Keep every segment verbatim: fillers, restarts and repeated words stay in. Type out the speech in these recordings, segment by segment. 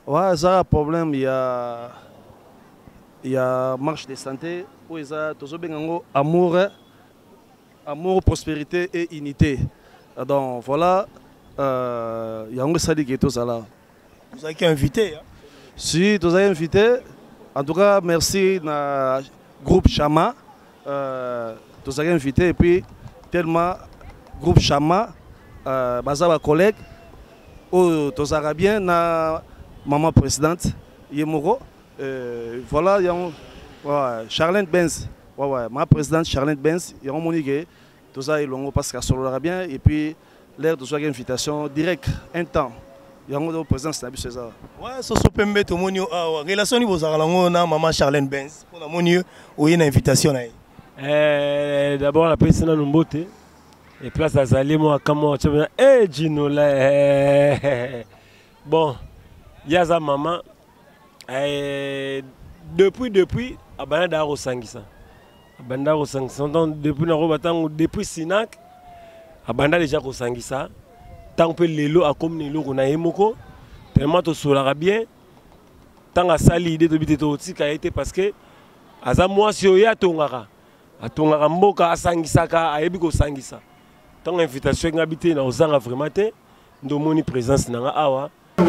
Ouais, ça a un problème, il y a il y a marche de santé où ils ont toujours bien amour, amour, prospérité et unité. Donc voilà, euh, il y a un sadi qui est tout ça là. Vous avez été invité. Hein? Si, vous avez invité. En tout cas, merci au groupe Chama. Euh, vous avez invité et puis tellement groupe Chama, euh, Bazaba collègue, où vous avez bien na maman présidente Yemoro. Euh, voilà, il y a un, ouais, Charlène Benz. Ouais, ouais, ma présidente Charlène Benz, il y a un monique, tout ça ils l'ont parce qu'elle se bien et puis l'air de soit une invitation directe, un temps. Il y a un président Nabi César. Ouais, ça se peut mettre au monio. Relation ni vous avez na maman Charlène Benz. Pour la monio, où il y a une invitation là. Eh, d'abord la présidente Numbote et place à Zali moi comment tu veux eh Gino là. Bon, il y a sa maman. Et depuis, depuis, Abanda au Sangisa. Abanda au Sangisa. Depuis Narobatang, depuis Sinak, Abanda déjà au Sangisa. Tant que l'élo a comme l'élo qu'on a émoko, tellement tout solara bien. Tant à sali idée de biter au tika a été parce que, à moi si on y a tongara, à tongara mboka à Sangisa ka a ebiko Sangisa. Tant invitation qui habite dans Ozanga vraiment, nous moni présence dans awa.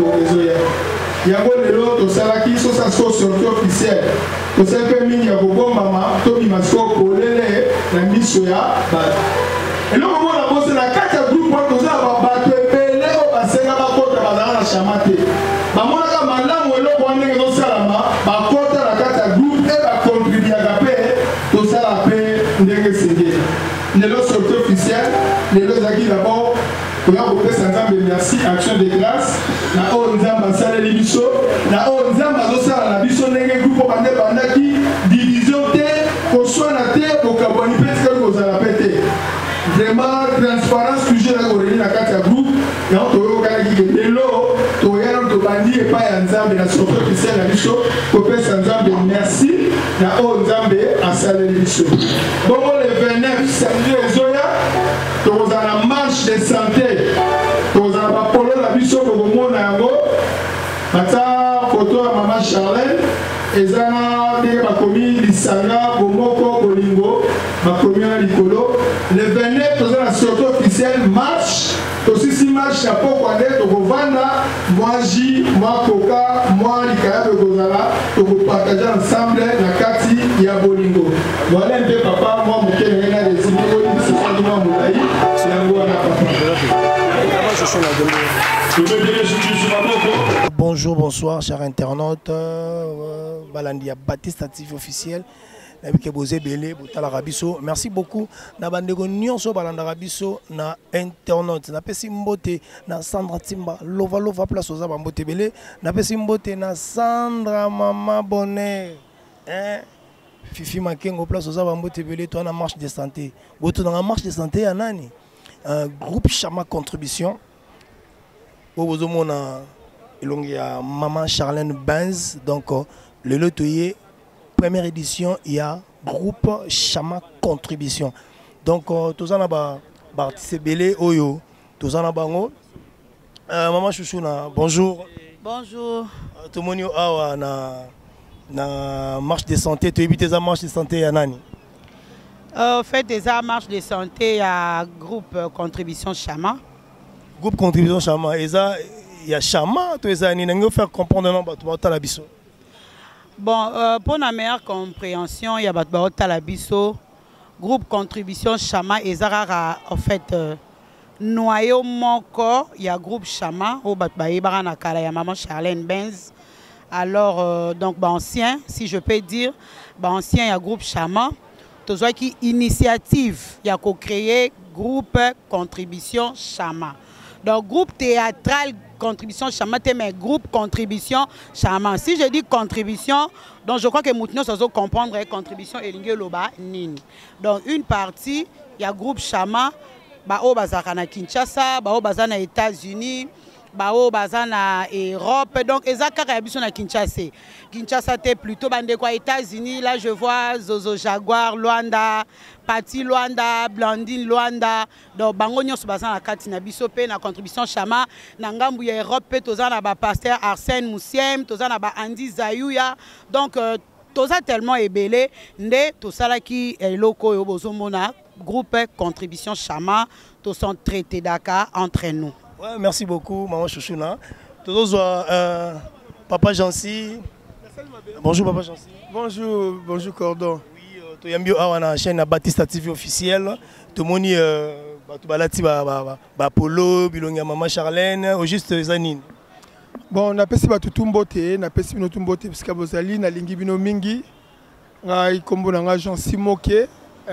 Yango lelo to salaki so sa so sortie officielle to sepe mingi ya bobo mama to mi masko kolele na miso ya ba elo mo na bosse na kata groupe to za ba ba to pele o basenga ba kota ba na chamate ba mona ka malamu elo ko ndenge to salama ba kota na kata groupe e ba contribuer à paix to sala pe ndenge senge lelo sortie officielle lelo zaki d'abord. Merci, action de grâce. Na o nzamba sala libiso, na o nzamba zo sala la biso ndenge groupe bande bandaki division te ko sona te ko kaboni pete ko za pete. Vraiment transparence toujours na ko na kati ya groupe, na to yo kana ki lelo to yaro to bandi e pa ya nzambe na soto officiel na biso ko pesa nzambe merci na o nzambe asala libiso. Bon le vingt-neuf samedi ezoya to za na marche de santé. Nous avons polo la biso ko mona yango ata photo ya maman Charlène ezana de ba komi lisanga bomoko bolingo ba komi na likolo le vingt-neuf nous avons sortie officielle marche aussi si marche na poko ande to kovanda moi ji moi koka moi likaya de kozala to ko partager ensemble na kati ya bolingo voilà un peu papa moi mokele na les imoko ni se fa moi molai yango na papa. Bonjour, bonsoir, chers internautes. Euh, Balandia Baptiste actif officiel. Merci beaucoup. Na bandego nyonso balanda rabiso na internaute. Na pesi mbote na Sandra Timba lova lova place aux abambote belé. Na pesi mbote na Sandra Mama Bonnet. Hein? Fifi Makengo place aux abambote belé. Toi na marche de santé. Boto na marche de santé ya nani? Un groupe Chama Contribution. Vous avez Maman Charlène Benz. Donc, le lotoyer, première édition, il y a groupe Chama Contribution. Donc, tous en avez Bartissé Belé, Oyo. Tous en avez Maman Chouchouna, bonjour. Bonjour. Tout le monde a na marche de santé. Tu évites la marche de santé à Nani? Au fait, des marche de santé, il y a groupe Contribution Chama. Groupe Contribution Chama, il y a Chama, tu es faire comprendre non Talabiso. Bon, euh, pour la meilleure compréhension, il y a Batbao Talabiso, groupe Contribution Chama, et Zara, en fait, euh, noyau mon corps, il y a groupe Chama, au Batbaï Baranakala, il y a Maman Charlène Benz. Alors, euh, donc, bah, ancien, si je peux dire, bah, ancien, il y a groupe Chama. Tout ça qui initiative, il y a co-créé groupe Contribution Chama. Donc, groupe théâtral Contribution Chama, mais groupe Contribution Chama. Si je dis contribution, donc je crois que Moutino ça doit comprendre contribution et l'ingé loba nini. Donc, une partie, il y a groupe Chama, bah au bazar na Kinshasa, bah au bazar na États-Unis, bao baza na Europe, donc eza kaka ya biso na Kinshasa. Kinshasa te plutôt bande kwa États-Unis, là je vois Zozo Jaguar Luanda, Pati Luanda, Blandine Luanda, donc bango nyonso baza na kati na biso pe na contribution Chama na ngambu ya Europe pe toza na ba pasteur Arsène Moussiem, toza na ba Andy Zayuya, donc euh, toza tellement ebele nde tosalaki eloko yo bozomona groupe contribution Chama, tous sont traités Dakar entre nous. Ouais, merci beaucoup, maman Chouchouna. Tous euh, Papa Jancy. Bonjour, Papa Jancy. Bonjour, bonjour, Cordon. Oui, tu as mis la chaîne Baptista T V officielle. Tout le monde est là, Polo, Bilonga, Maman Charlène, au juste Zanine. Bon, on a passé par tout beauté, on a passé par tout beauté, parce que Bozali, na lingi bino mingi, na ikombo na Jancy moke,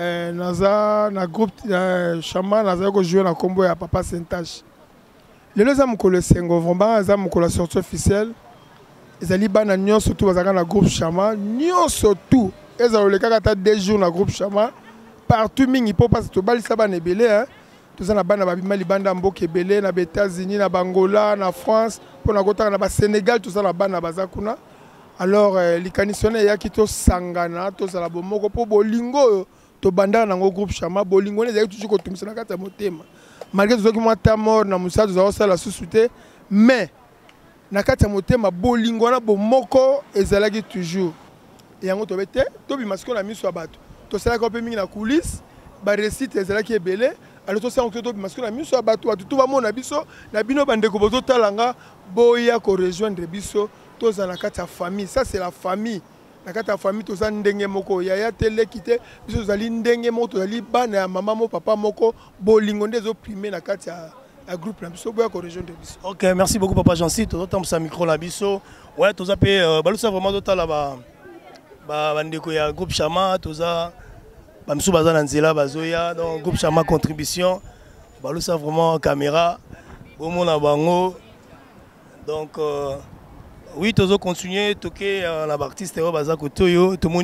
na na groupe Chama, na za ko jouer na kombo ya Papa Saint-Tache. Les deux hommes qui sont vraiment les hommes qui sont sortis officiels, ils ont dit que surtout dans le groupe Chama, nous surtout, ils ont eu des jours dans le groupe Chama, partout ils peuvent passer tout le monde belé, tous les banda Mboke belé, na États-Unis, na Angola, na France, pour na Sénégal, tous les banda bazakuna. Alors les canissonnes ya qui to sangana, tous la bomoko pour bolingo, to banda dans le groupe Chama, bolingo les toujours kotumisa na kata motema. Malgré tout ce qui m'a mort na musa nous avons la société mais na kati ya motema bolingo na bomoko ezalaki toujours et yango to bete to bi masiko na miso abato to sala ko pe mingi na coulisse ba récite ezalaki ebele alors to sala ko to bi masiko na miso abato atu to ba mona biso na bino bandeko bozo talanga boya ko rejoindre biso to za na kati ya famille, ça c'est la famille. Na kati ya famille to za ndenge moko yaya tele kite biso zali ndenge moko to zali bana ya mama mo papa moko bolingo ndezo primer na kati ya un groupe là biso boya ko rejoindre biso. OK, merci beaucoup Papa Jancy, to temps sa micro la biso. Ouais, to za pe balusa vraiment to tala ba ba bandeko ya groupe Chama, to za ba miso baza na nzela bazoya donc groupe Chama contribution. Balusa vraiment caméra bomona bango. Donc euh, oui, tous ont continué, toquer la Baptiste Baza Kotoyo, tout le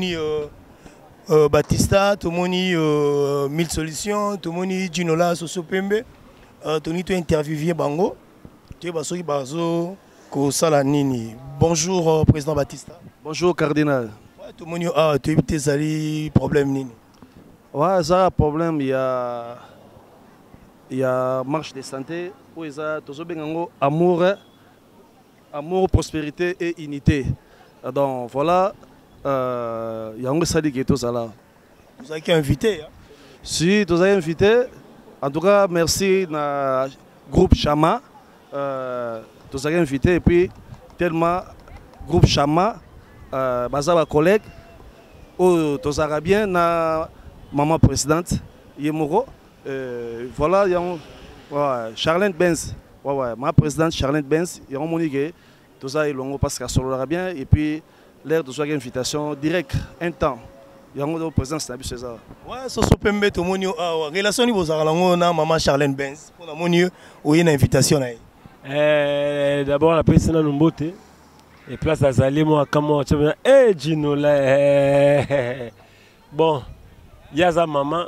monde Batista, tout le monde Mille Solutions, tout le monde Ginola Soso Pembe, tout le monde interviewé Bango, tout le monde Bazo Kosala Nini. Bonjour Président Batista. Bonjour Cardinal. Ouais, tout le monde a des problèmes Nini. Ouais, ça a problème, il y a il y a marche de santé où il y a tous bengango amour. Amour, prospérité et unité. Donc voilà, euh, il y a un sali qui est tout ça là. Vous avez invité hein? Si, vous avez invité. En tout cas, merci au groupe Chama. Euh, vous avez invité et puis tellement groupe Chama, euh, Bazaba collègue, ou tous Arabiens, na maman présidente, Yemoro. Euh, voilà, il y a un ouais, Charlène Benz. Ouais, ouais, ma présidente Charlène Benz, ils ont moniqué tout ça, ils l'ont parce qu'elle sera bien. Et puis, l'air de une invitation directe, un temps. Ils ont une présence de César. Ouais, ça se peut mettre au monio. Relation niveau Zarlango, na maman Charlène Benz. Pour la monio, où il y a une invitation. D'abord, la présidente Numbote. Et place d'Azali, moi, comment tu veux. Eh, Gino, là. Bon, il y a sa maman.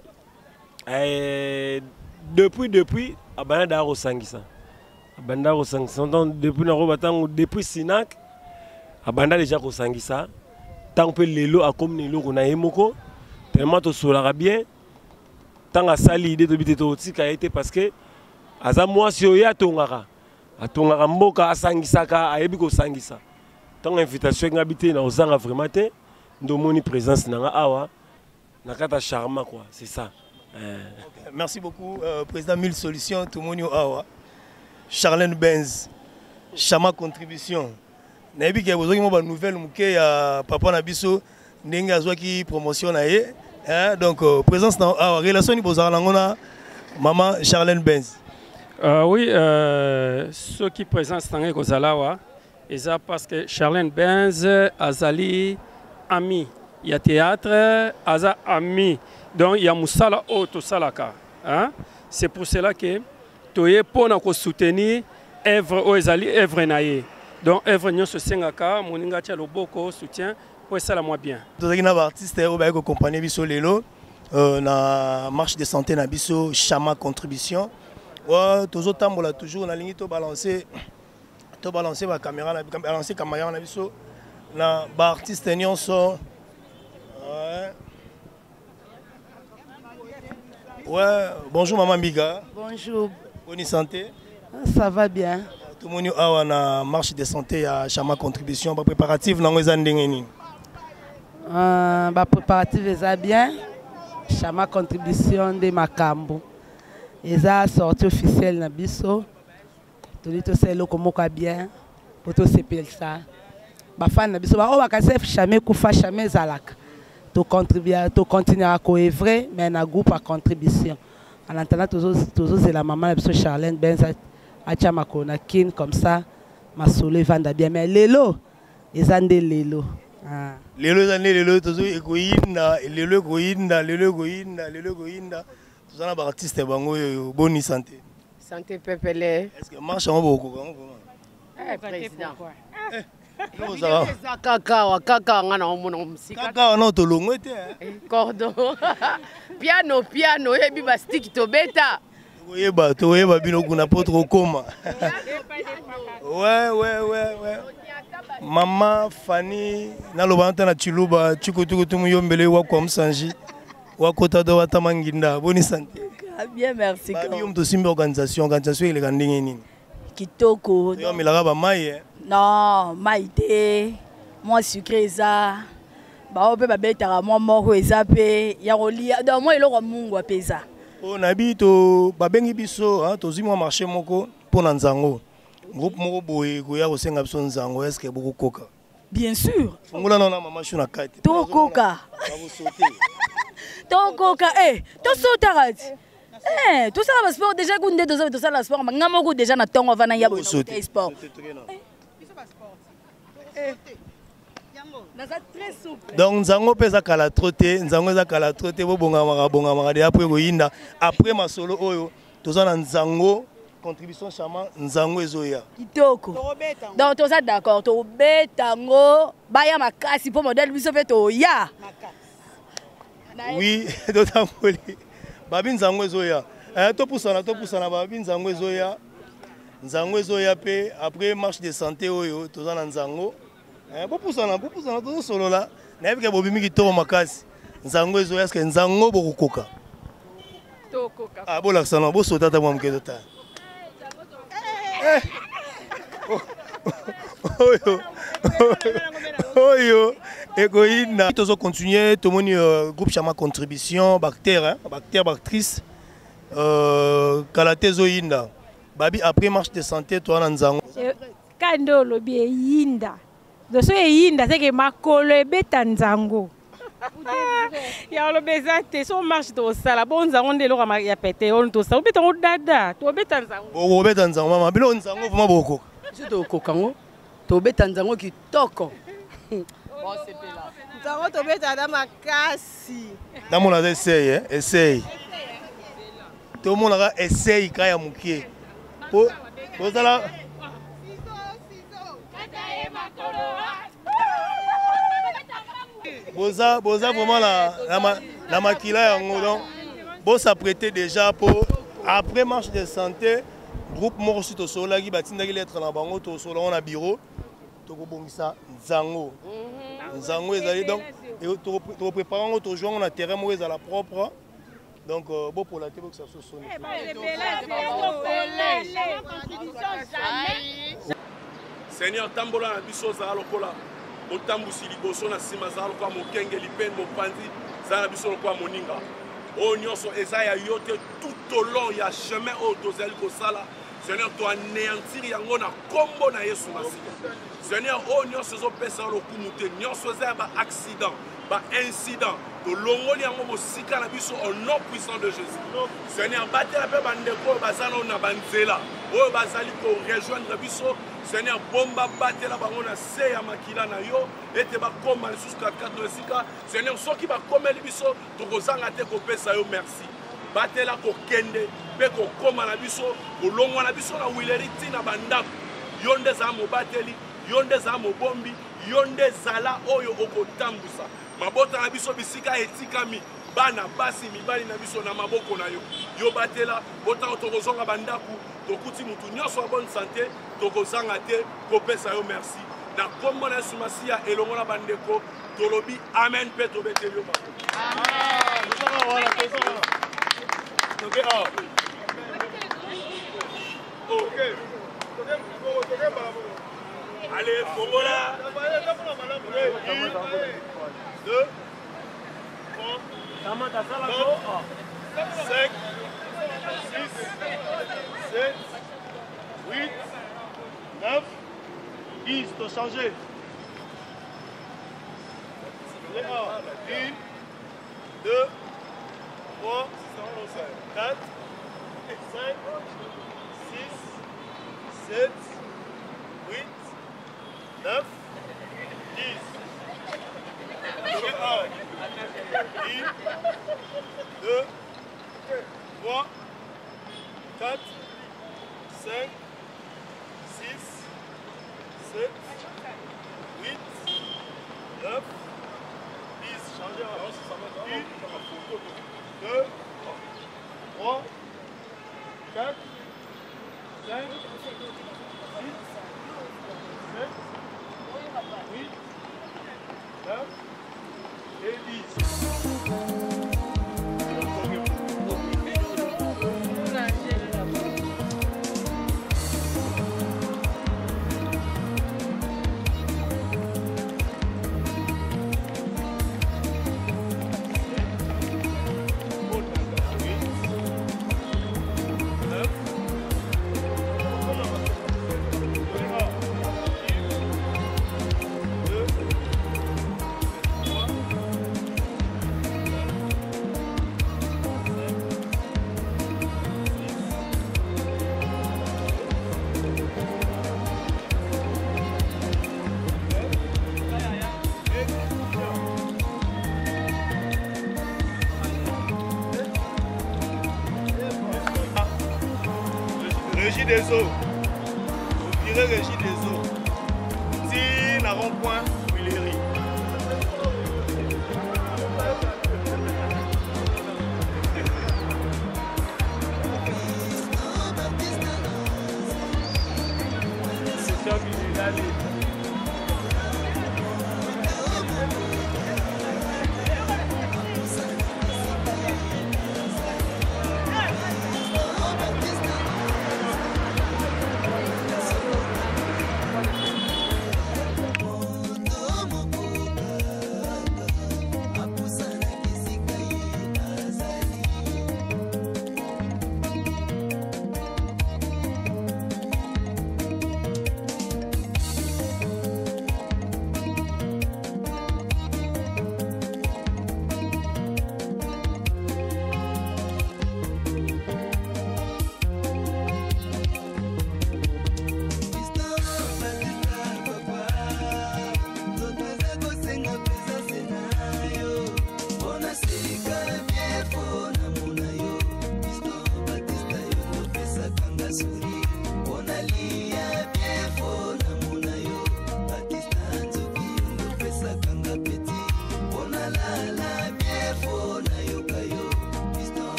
Depuis, depuis, à Banada Rosangisa. Banda Rosangisa depuis Narobatang depuis Sinak Abanda déjà Rosangisa tant que lelo a comme lelo na yemoko tellement to solara bien tant a sali idée de biteto tika été parce que aza moi si oya tongara atongara mboka asangisaka ayebi ko sangisa tant invitation ngabité na ozanga vraiment te ndomoni présence na awa na kata charma quoi c'est ça. Euh... Okay, merci beaucoup euh, président Mille Solutions tout monde awa. Charlène Benz, Chama contribution. Nabi qui a besoin de nouvelle mouké à Papa Nabiso, Nenga qui promotion aye. Donc présence dans la relation ni bozara langona maman Charlène Benz. Euh, oui, euh, ceux qui présentent dans les Kozalawa, c'est parce que Charlène Benz azali ami. Il y a théâtre, aza ami. Donc il y a Moussala Auto Salaka. Hein? C'est pour cela que toye pona ko soutenir œuvre oezali œuvre naie donc œuvre nyo se sengaka moninga tia loboko soutien pour ça la moi bien tozaki na artiste o ba ko accompagner biso lelo na marche de santé na biso Chama contribution wa tozo tambola toujours na lingi to balancer to balancer ba caméra na balancer caméra na biso na ba artiste nyonso. Ouais. Ouais, bonjour maman Biga. Bonjour. Bonne santé. Ça va bien. Tout le monde a une marche de santé à Chama contribution ba préparatif na ngoza ndenge nini. Euh ba préparatif eza bien. Chama contribution de Makambo. Eza sortie officielle na biso. Toli to selo komoka bien. Poto sepel ça. Ba fan na biso ba o ba kasef jamais kufa jamais zalaka. To contribuer to continuer à coœuvrer mais na groupe à contribution. En attendant toujours toujours c'est la maman de Charlène Benz à Chamako na kin comme ça ma solo vanda bien mais lelo ezande lelo. Ah. Lelo ezande lelo toujours ekoyinda lelo ekoyinda lelo ekoyinda lelo ekoyinda tous na ba artiste bango bonne santé. Santé pepele. Est-ce que marche en beaucoup vraiment? Eh président. Kaka kaka ngana omona musika. Kaka na to longo te. Cordon. Piano piano ebi ba stick to beta. Oyeba to oyeba bino kuna potro koma. Ouais ouais ouais ouais. Maman Fanny na lobanta na Chiluba chikutuku tumu yombele wa kwa msanji. Wa kota do watamanginda. Bonne santé. Bien merci. Ba biom to simba organisation organisation ile kandenge nini? Kitoko. Yo milaka ba mai. Non, maïté, moi sucré ça. Bah on peut pas bêter à moi mort ça pe. Ya rolia. Donc moi il aura mungu a pesa. On habite au babengi biso, hein, tozi moi marché moko pour nanzango. Groupe moko boye goya ko senga biso nzango est-ce que beaucoup coca? Bien sûr. Fongola na mama chuna kate. To coca. To coca eh, to sautarati. Eh, tout ça va sport déjà qu'on est dans ça la sport, mais ngamo déjà na tongo vana ya bo sport. Donc nzango pesa kala troté, nzango za kala troté bo bonga mara bonga mara de après goyinda après ma solo oyo toza na nzango contribution chama nzango ezoya. Kitoko. Donc toza d'accord, to betango baya makasi pour modèle biso pe to ya. Oui, d'autant poli. Babi nzango ezoya. Eh to pusana to pusana babi nzango ezoya. Nzango ezoya pe après marche de santé oyo toza na nzango. Eh bo pusana bo pusana to solo la. Na ebike bobi miki to makasi. Nzango ezoya est-ce que nzango bokokoka? To koka. Ah bo laksana bo sota ta mwamke dota. Eh. Oyo. Oyo. Egoïna. Tozo continuer to moni groupe Chama contribution bactère hein, bactère bactrice euh kalatezo yinda. Babi après marche de santé toi na nzango. Kando lobi yinda. Doso yinda c'est que makolo ebeta nzango. Ya lo bezate so marche to sala bon nzango ndelo ka ya pété on to sa obeta on dada to obeta nzango. Bo obeta nzango mama bilo nzango vraiment boko. Je to kokango. To obeta nzango kitoko. Bon c'est là. Nzango to obeta da makasi. Namona essaye hein, essaye. Tout le monde a essayé kaya mukie. Po pozala Boza, boza vraiment la la la makila yango donc bon s'apprêter déjà pour après marche de santé groupe moko sito sola ki batinda ki lettre na bango to sola on a bureau to ko bongisa nzango nzango ezali donc to to préparer to jouer on a terrain mo ezala propre donc bon pour la télé que ça se sonne. Seigneur tambola na biso za lokola otambusi liboso na sima za lokola mokengeli pe mopanzi za na biso lokola moninga o nyonso eza ya yote tout au long ya chemin o tozali kosala Seigneur to anéantir yango na kombo na Yesu Masiya. Seigneur o nyonso zo pesa lokumu te nyonso za ba accident ba incident to longoli yango mosika na biso au nom puissant de Jésus. Seigneur batela pe bandeko bazana na banzela o bazali ko rejoindre biso. Seigneur bomba batela bango na se ya makila na yo ete ba koma lisusu katkato esika. Seigneur soki ba komeli biso to kozanga te ko pesa yo merci. Batela ko kende pe ko koma na biso ko longwa na biso na wileriti na bandako yonde za mo bateli yonde za mo bombi yonde zala oyo okotambusa mabota na biso bisika etikami bana basi mibali na biso na maboko na yo yo batela botango tokozonga bandaku tokuti mutu nyonso ya bonne santé tokozanga te kopesa yo merci na kombo na Yesu Masiya elongo na bandeko tolobi amen mpe tobeteli yo bango allez Fongola deux cinq, six, sept, huit, neuf, dix, tu as changé. un, deux, trois, quatre, cinq, six, sept, huit, neuf, dix. un, deux, trois, quatre, cinq, six, sept, huit, neuf, dix. Changez un. deux, trois, quatre, cinq, six, sept, huit, neuf et dix. Régie des eaux, vous virez Régie des eaux, si n'a rond-point, Huilerie. C'est ça qui est allé.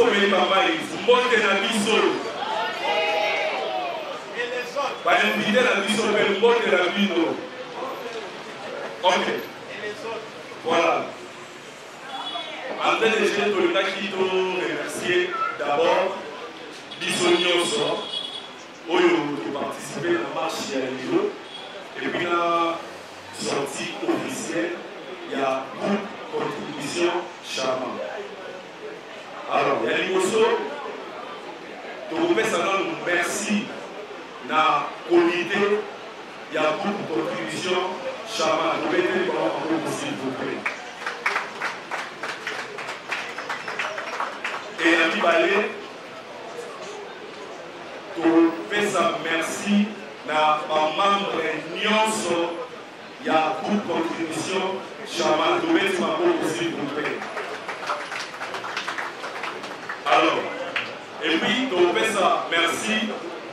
tomeli bamai mbote na biso bainvite na biso mpe mbote na bino. Ok, voilà. En train de jeter tolingaki to remercier d'abord biso nyonso oyo toparticipe na marche ya lelo et puis na sortie officielle ya groupe contribution Chama. Alors ya liboso tokopesa nanu merci na comité ya groupe contribution Chama. Tobeteli bango maboko s'il vous plaît. Et à Mibale, tout fait ça merci na membre nyonso ya groupe contribution Chama. Tout fait ça s'il vous plaît. Alors, et puis tout fait ça merci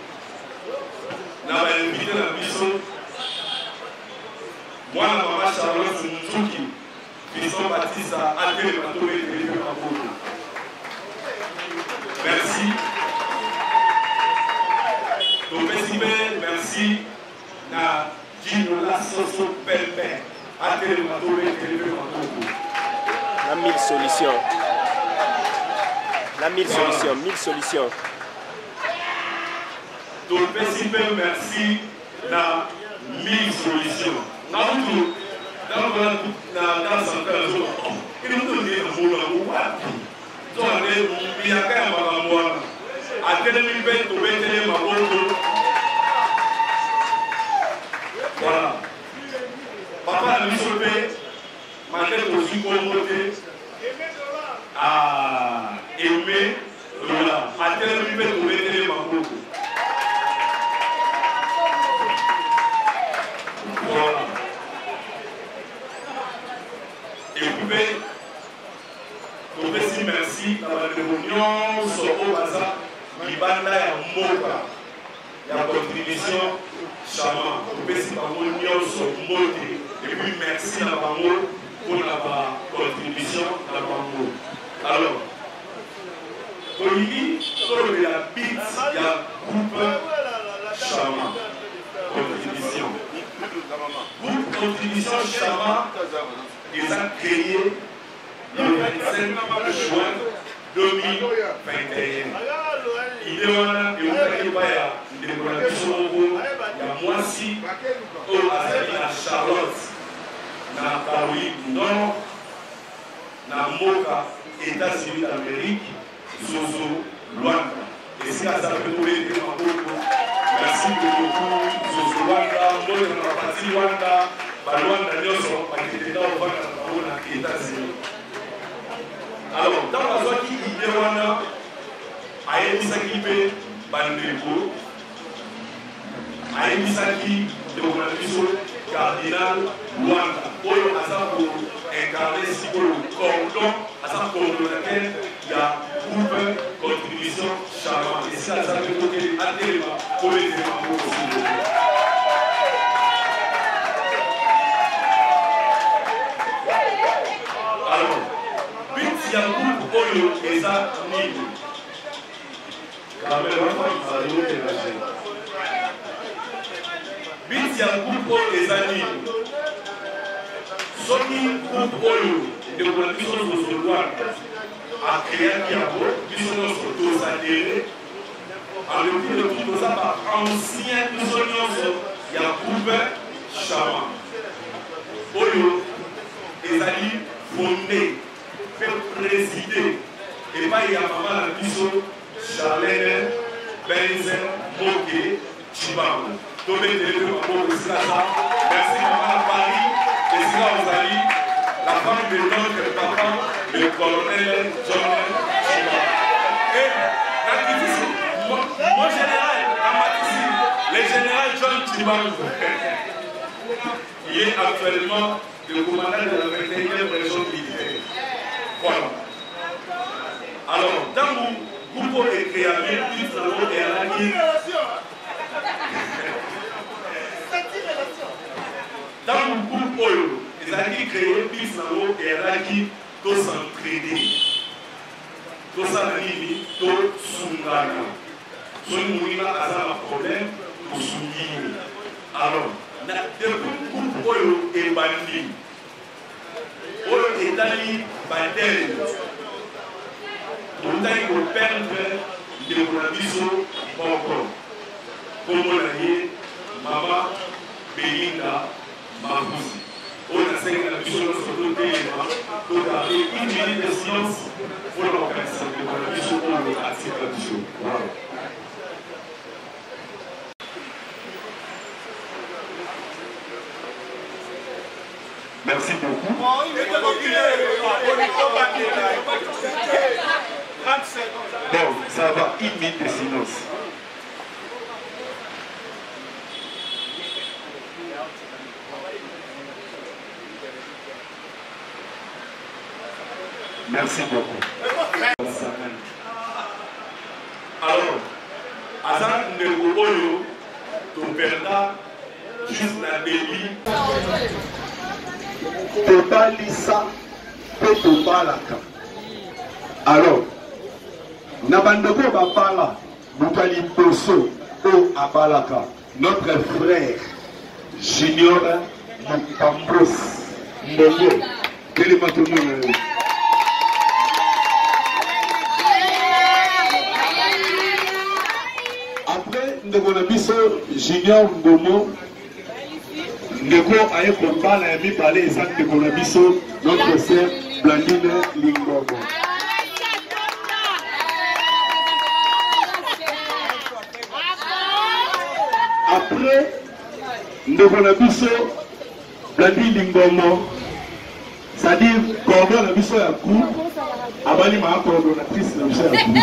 na invité na biso moi la maman Charlotte Nzuki Fiston Baptiste a attelé ma tour et délivré ma boule. Merci. Donc, merci. Na Gino la Soso Pelme. Attelé ma tour et délivré ma boule. La mille solutions. La mille Voilà. solutions. Mille solutions. Donc, merci. Na mille solutions. Dans tout, dans la centrale, il nous donne des mots là. Il y a quand même un mois. À tel niveau, tu peux tenir ma botte. Voilà. Papa a mis sur le paix. Ma tête aussi pour monter. À aimer. Voilà. À tel niveau, tu peux tenir ma botte. Voilà. Et vous pouvez, vous pouvez si merci dans la réunion sur le Baza, Libanda et Moka, la contribution Chama. Vous pouvez si par réunion sur Moté. Et puis merci à Bango pour la contribution à Bango. Alors, Olivier, sur la bite, il y a groupe Chama. Contribution. Groupe contribution Chama. Ils ont créé le vingt-cinq juin deux mille vingt et un. Il est là, il y a des décorations il y a moi aussi, au Azali à Charlotte, dans Paris Nord, dans Moka, États-Unis d'Amérique, Zozo, Luanda. Et si ça peut vous aider, merci beaucoup, Zozo Luanda, moi dans la partie Luanda. Alors, dans la zone qui est Rwanda, Ayemisaki Pe Bandeko, Ayemisaki de Cardinal Rwanda, Oyo Asa pour incarner si pour le cordon, Asa pour lequel il y a groupe contribution Chama. Et si Asa peut vous aider à Téléma, pour les éléments possibles. Alors, but il y a un groupe Oyo et ça, Nigo. But il y a un groupe Oyo et ça, Nigo. Ce qui groupe Oyo de conditions de ce droit a créé un diabo, puisque nous sommes tous adhérés. En dépit de tout ça, par ancien prisonnier, il y a un groupe Chama. Oyo et ça, fondé, fait présider, et pas il y a maman la biso, Charlène, Benzen, Moké, Chibango. Donc, les deux mamans aussi là, merci maman à Paris, et c'est là où Zali, la femme de notre papa, le colonel John Chibango. Et l'activiste, mon général, le général John Chibango, qui est actuellement le commandant de la vingt et unième région militaire. Voilà. Alors, dans mon groupe est créé, plus de l'eau et à la ligne. Dans mon groupe Oyo, ils ont créé plus de l'eau et à la ligne, tous s'entraider. tosala nini tosungana soki moninga aza na problème tosungini. Alors depuis groupe oyo ebandi oyo etali badele totali koperdre ndeko na biso moko kombo na ye mama Belinda Mabuzi oyo nasenga na biso nyonso totelema togarde une minute de silence mpona kokanisa ndeko na biso oyo atika biso. Merci beaucoup. Bon, ça va, une minute de silence. Merci beaucoup. Alors, Azan Ndeko Oyo, ton père juste la délit. Totalisa pe tobalaka. Alors, Nabandoko Babala, Boutali Bosso, O Abalaka, notre frère Junior Mukambros, Mbongo, quel est votre nom? Après, nous avons Junior Mbomo. Ndeko aye kombala ya mibale eza ndeko na biso notre sœur Blandine Lingomo. Après ndeko na biso Blandine Lingomo, c'est-à-dire cordon na biso ya coup abali ma coordonnatrice na biso ya coup.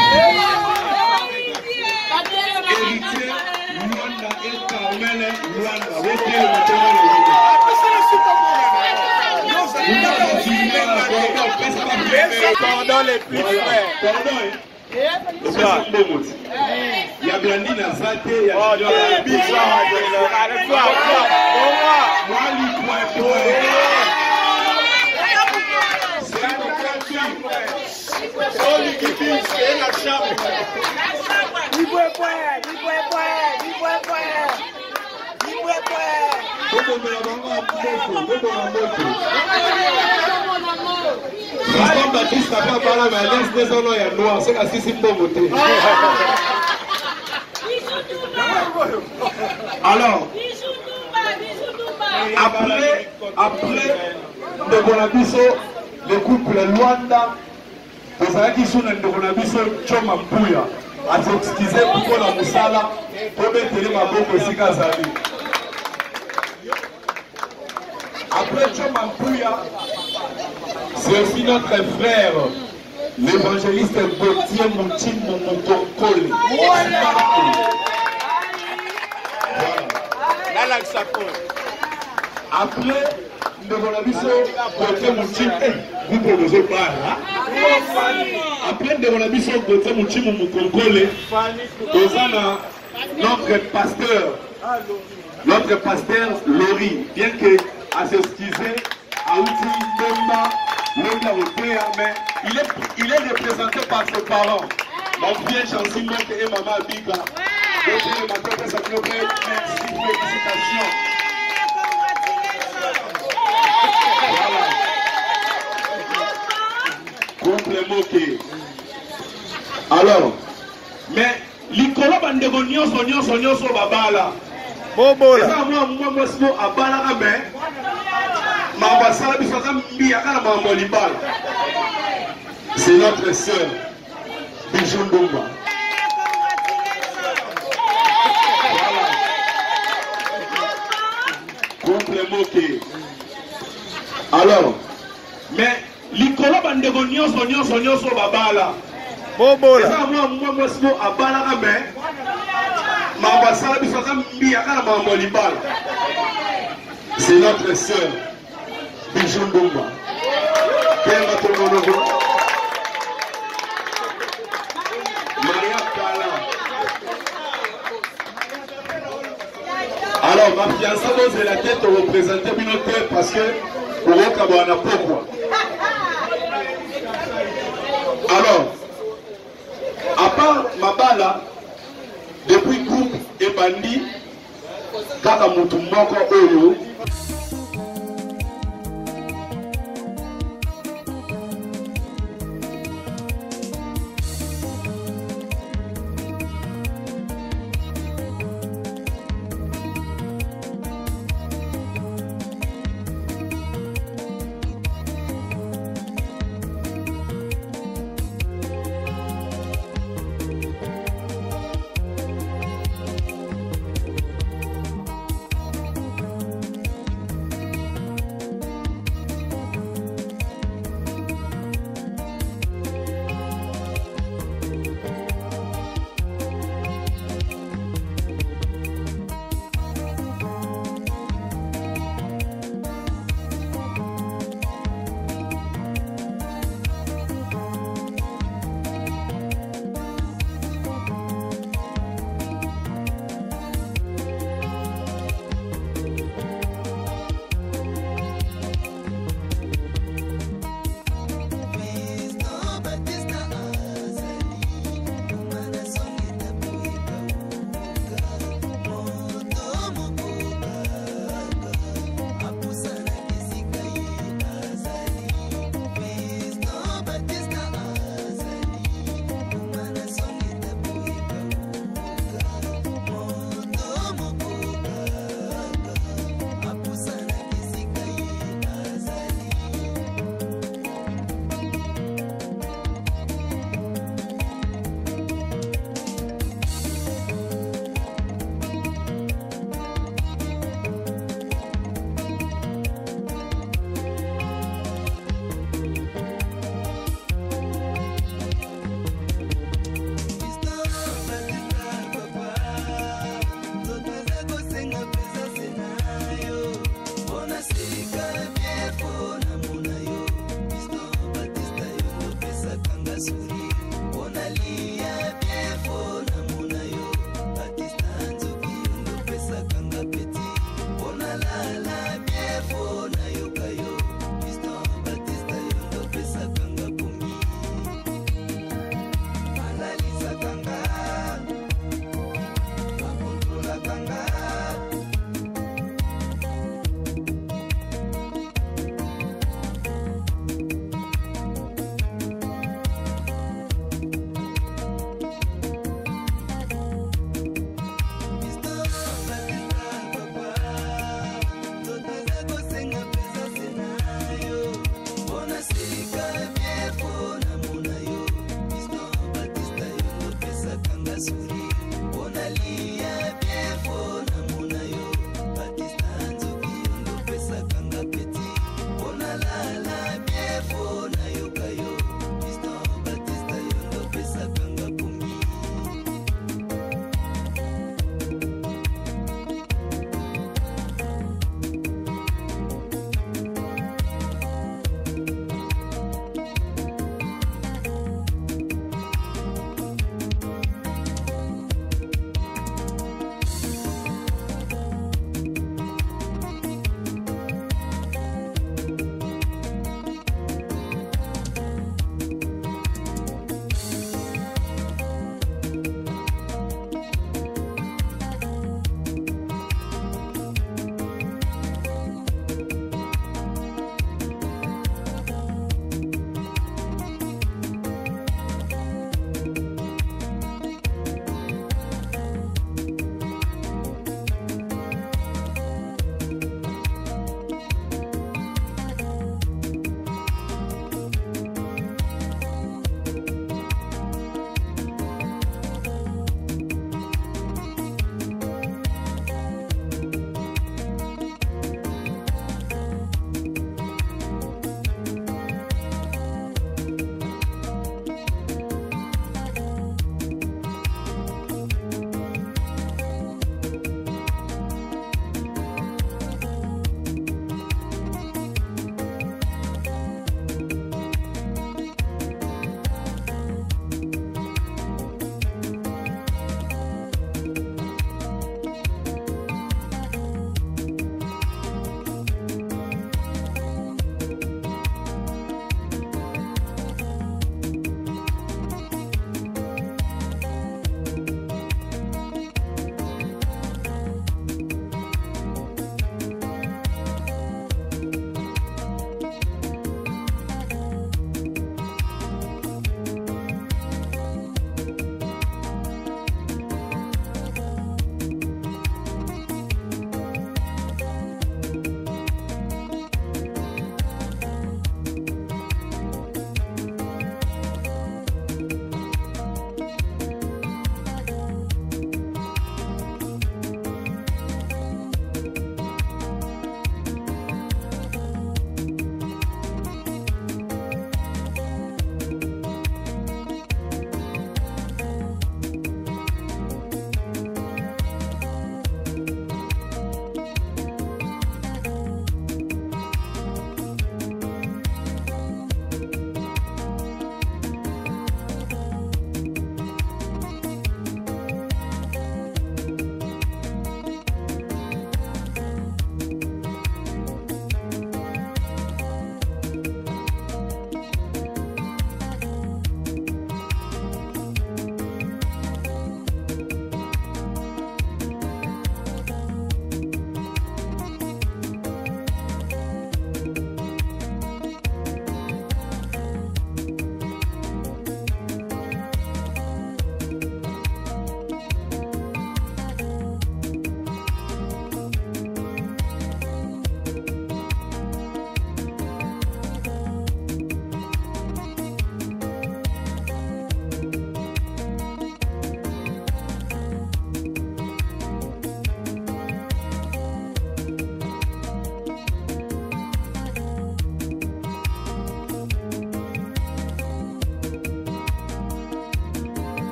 Héritier Luanda et Carmele Luanda, wote matema Pardon les plus frères. Pardon. Il y a Blandine à Zate, il y a Jean-Baptiste n'a pas parlé, mais laisse des honneurs et noir, c'est la six pour voter. Alors, après, après, de Bonabiso, le couple Luanda, vous savez qu'ils sont de Bonabiso, Choma Mpouya, à s'excuser pour la Moussala, pour mettre les maboko aussi Kazali. Après Choma Mpouya, c'est aussi notre frère, l'évangéliste Gauthier Moutim Moukokole. Après, nous avons vu Gauthier Moutim, vous proposez pas là. Après, nous avons vu Gauthier Moutim Moukokole, notre pasteur, notre pasteur Lori, bien que à s'excuser, à outil Bemba, mais il est, il est représenté par ses parents. Mon frère Chancy Moke et maman Biga. Merci, félicitations. Couple Moke. Alors, mais l'icône bandego nyonso nyonso nyonso babala. Bobola. Ça moi moi moi c'est abala mais c'est notre sœur, Bijou Ndumba. Alors, mais l'icône bandego nyonso nyonso nyonso babala. Bobola. Ça moi moi moi c'est abala mais c'est notre sœur. Bijou Ndumba. Quel est votre nom? Maria Kala. Alors, ma fiancée pose la tête au représentant communautaire parce que pour eux, pourquoi. Alors, part Mabala, depuis groupe Ebandi, kaka mutu moko oyo